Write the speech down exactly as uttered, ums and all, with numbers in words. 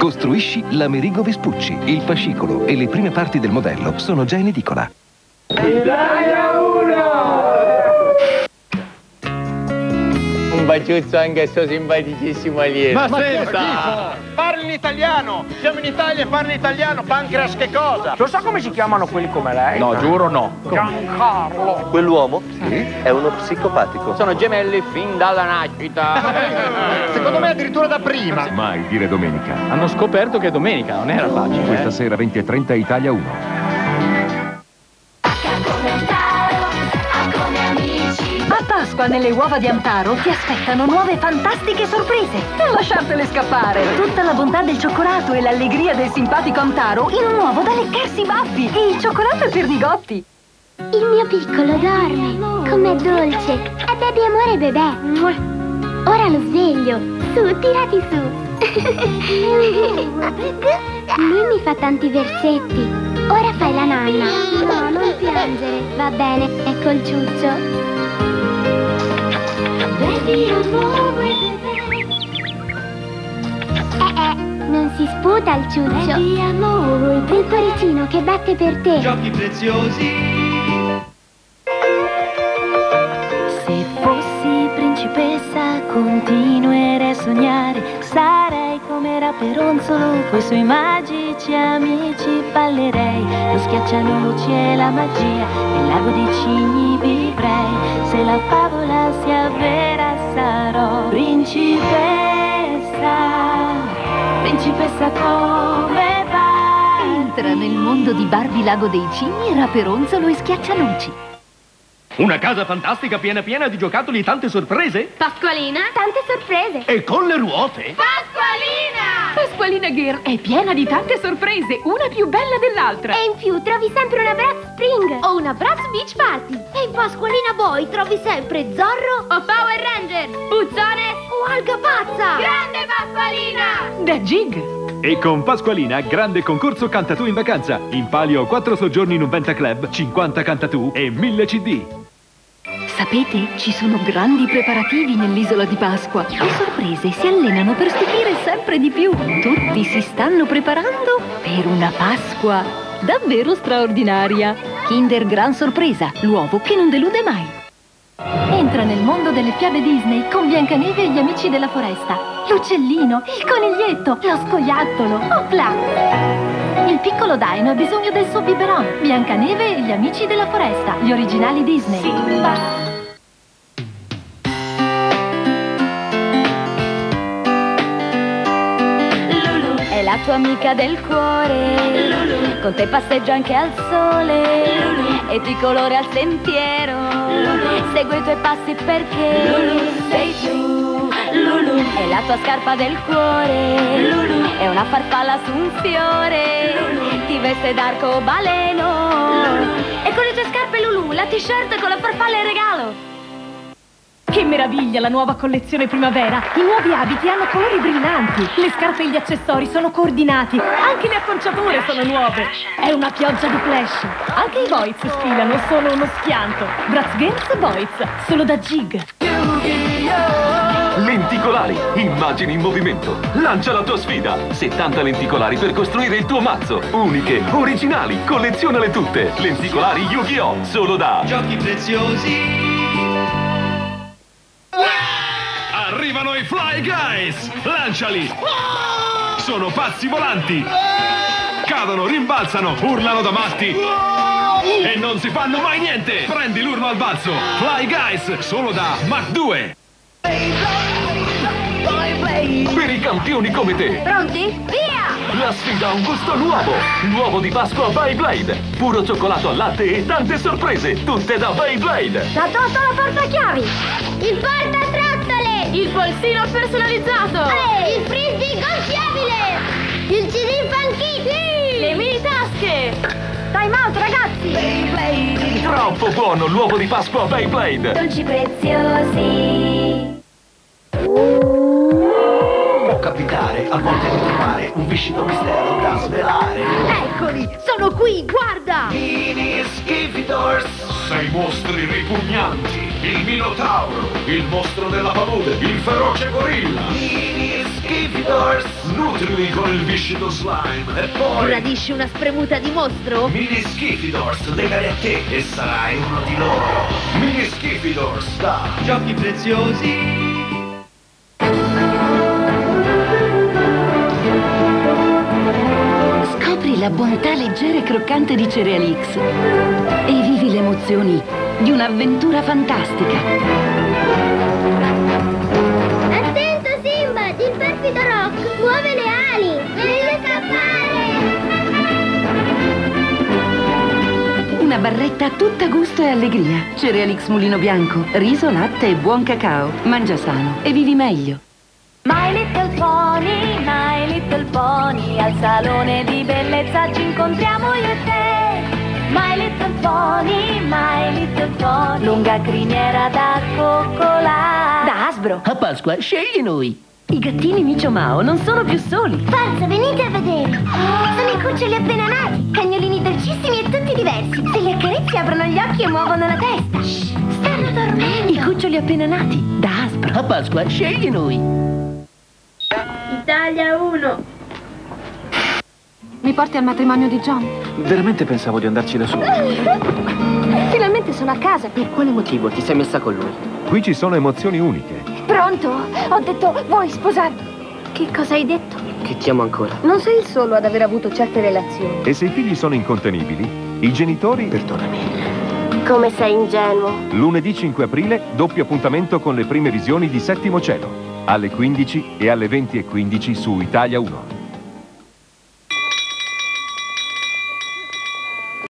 Costruisci l'Amerigo Vespucci. Il fascicolo e le prime parti del modello sono già in edicola. Italia uno! Un baciuzzo anche a suo simpaticissimo alieno. Ma, Ma senta! Parli in italiano! Siamo in Italia e parli in italiano! Pancreas che cosa? Lo sa come si chiamano quelli come lei? No, giuro no. Giancarlo! Quell'uomo? Sì. È uno psicopatico. Sono gemelli fin dalla nascita. Secondo me addirittura da prima. Mai dire domenica. Hanno scoperto che domenica non era facile. Questa eh? sera venti e trenta Italia uno. A Pasqua nelle uova di Amtaro ti aspettano nuove fantastiche sorprese. Non lasciartele scappare. Tutta la bontà del cioccolato e l'allegria del simpatico Amtaro in un uovo da leccarsi i baffi. E il cioccolato è per bigotti. Il mio piccolo dorme. Com'è dolce. È baby amore bebè. Ora lo sveglio. Su, tirati su. Lui mi fa tanti versetti. Ora fai la nanna. No, non piangere. Va bene, ecco il ciuccio. Eh eh, non si sputa il ciuccio. Il cuoricino che batte per te. Giochi preziosi. Se fossi principessa continuerei a sognare. Sarei come Raperonzolo, coi suoi magici amici ballerei. Lo schiaccianoci e la magia, nel lago dei cigni vivrei. Se la favola si avvera sarò principessa. Principessa come va? Entra nel mondo di Barbie Lago dei Cigni, Raperonzolo e Schiaccianoci. Una casa fantastica piena piena di giocattoli e tante sorprese? Pasqualina? Tante sorprese. E con le ruote? Pasqualina! Pasqualina Girl è piena di tante sorprese, una più bella dell'altra. E in più trovi sempre una Bratz Spring o una Bratz Beach Party. E in Pasqualina Boy trovi sempre Zorro o Power Ranger, Puzzone o Alga Pazza. Grande Pasqualina! Da Jig. E con Pasqualina, grande concorso Canta Tu in vacanza. In palio quattro soggiorni in un Venta Club, cinquanta Canta Tu e mille C D. Sapete, ci sono grandi preparativi nell'isola di Pasqua. Le sorprese si allenano per stupire sempre di più. Tutti si stanno preparando per una Pasqua davvero straordinaria. Kinder Gran Sorpresa, l'uovo che non delude mai. Entra nel mondo delle fiabe Disney con Biancaneve e gli amici della foresta. L'uccellino, il coniglietto, lo scoiattolo, opla! Il piccolo Dino ha bisogno del suo biberon. Biancaneve e gli amici della foresta, gli originali Disney. Simba! È la tua amica del cuore, Lulu. Con te passeggia anche al sole, Lulu. E ti colora al sentiero, Lulu. Segue i tuoi passi perché Lulu. Sei tu, Lulu. È la tua scarpa del cuore, Lulu. È una farfalla su un fiore, Lulu. Ti veste d'arcobaleno, Lulu. E con le tue scarpe Lulu, la t-shirt con la farfalla in regalo. Che meraviglia la nuova collezione primavera! I nuovi abiti hanno colori brillanti, le scarpe e gli accessori sono coordinati, anche le acconciature sono nuove. È una pioggia di flash. Anche i Boys sfilano, sono uno schianto. Bratz Games Boys, solo da Jig. Lenticolari, immagini in movimento. Lancia la tua sfida. settanta lenticolari per costruire il tuo mazzo. Uniche, originali, collezionale tutte. Lenticolari Yu-Gi-Oh! Solo da Giochi preziosi. Arrivano i Fly Guys! Lanciali! Sono pazzi volanti! Cadono, rimbalzano, urlano da matti! E non si fanno mai niente! Prendi l'urlo al balzo! Fly Guys, solo da Mach due! per i campioni come te. Pronti? Via! La sfida ha un gusto nuovo. L'uovo di Pasqua Beyblade. Puro cioccolato al latte e tante sorprese. Tutte da Beyblade. La totola portachiavi. Il portatrattole. Il polsino personalizzato. Ehi, il frisbee gonfiabile. Il C D funky. Sì. Le mini tasche. Time out, ragazzi. Beyblade. Troppo buono l'uovo di Pasqua Beyblade. Dolci preziosi. Può capitare a volte di trovare un viscido mistero da svelare. Eccoli, sono qui, guarda! Mini Skifidors. Sei mostri ripugnanti, il Minotauro, il mostro della palude, il feroce gorilla. Mini Skifidors. Nutrili con il viscido slime e poi... Gradisci una spremuta di mostro? Mini Skifidors, legale a te e sarai uno di loro. Mini Skifidors da Giochi preziosi. Scopri la bontà leggera e croccante di Cerealix e vivi le emozioni di un'avventura fantastica. Attento Simba, il perfido Rock muove le ali! Deve scappare! Una barretta tutta gusto e allegria. Cerealix Mulino Bianco, riso, latte e buon cacao. Mangia sano e vivi meglio. My Little Pony, My Little Pony, al salone di bellezza ci incontriamo io e te. My Little Pony, My Little Pony, lunga criniera da coccolà. Da Hasbro. A Pasqua scegli noi. I gattini Micio Mao non sono più soli. Forza, venite a vedere! Sono i cuccioli appena nati, cagnolini dolcissimi e tutti diversi. Se li accarezzi aprono gli occhi e muovono la testa. Shh, stanno dormendo! I cuccioli appena nati, da Hasbro. A Pasqua scegli noi. Italia uno. Mi porti al matrimonio di John? Veramente pensavo di andarci da solo. Finalmente sono a casa. Per quale motivo ti sei messa con lui? Qui ci sono emozioni uniche. Pronto? Ho detto, vuoi sposarmi? Che cosa hai detto? Che ti amo ancora. Non sei il solo ad aver avuto certe relazioni. E se i figli sono incontenibili, i genitori... Perdonami. Come sei ingenuo. Lunedì cinque aprile, doppio appuntamento con le prime visioni di Settimo Cielo. Alle quindici e alle venti e quindici su Italia uno.